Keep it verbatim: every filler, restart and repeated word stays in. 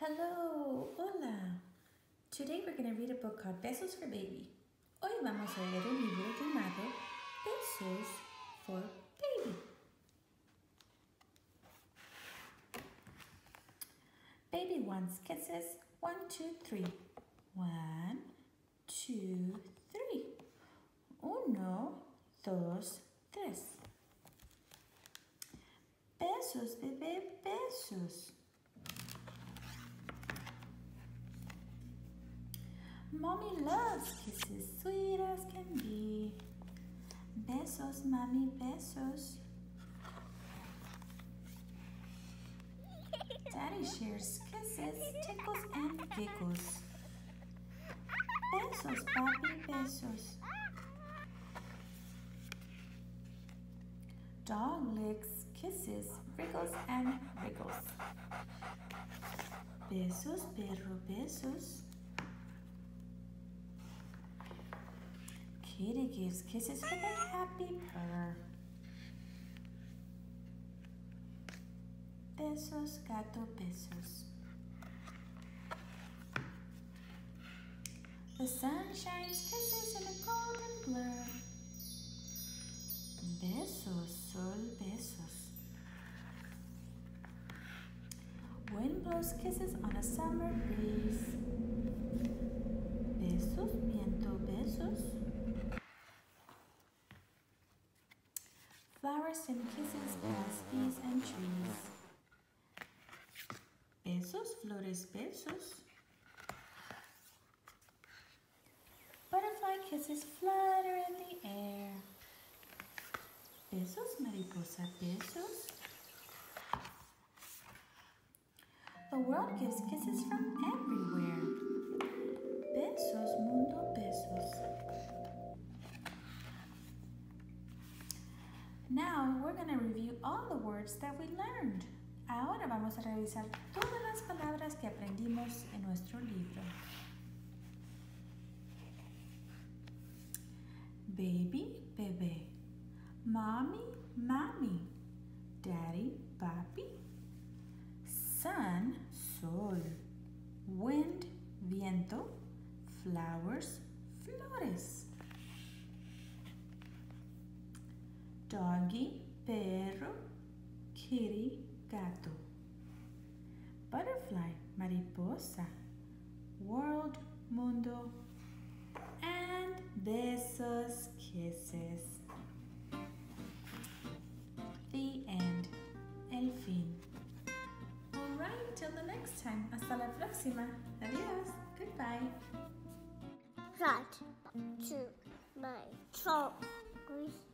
Hello, hola. Today we're going to read a book called Besos for Baby. Hoy vamos a leer un libro llamado Besos for Baby. Baby wants kisses. One, two, three. One, two, three. Uno, dos, tres. Besos, bebé, besos. Mommy loves kisses, sweet as can be. Besos, mommy, besos. Daddy shares kisses, tickles, and giggles. Besos, papi, besos. Dog licks, kisses, wriggles, and wriggles. Besos, perro, besos. Kitty gives kisses with a happy purr. Besos, gato, besos. The sun shines kisses in a golden blur. Besos, sol, besos. Wind blows kisses on a summer breeze. Besos, viento, besos. Flowers and kisses past bees and trees. Besos, flores, besos. Butterfly kisses flutter in the air. Besos, mariposa, besos. The world gives kisses from everywhere. Besos, mundo, besos. Now we're going to review all the words that we learned. Ahora vamos a revisar todas las palabras que aprendimos en nuestro libro. Baby, bebé. Mommy, mommy. Daddy, papi. Sun, sol. Wind, viento. Flowers, flores. Doggy, perro. Kitty, gato. Butterfly, mariposa. World, mundo. And besos, kisses. The end. El fin. Alright, till the next time. Hasta la próxima. Adios. Goodbye. Right to my choice.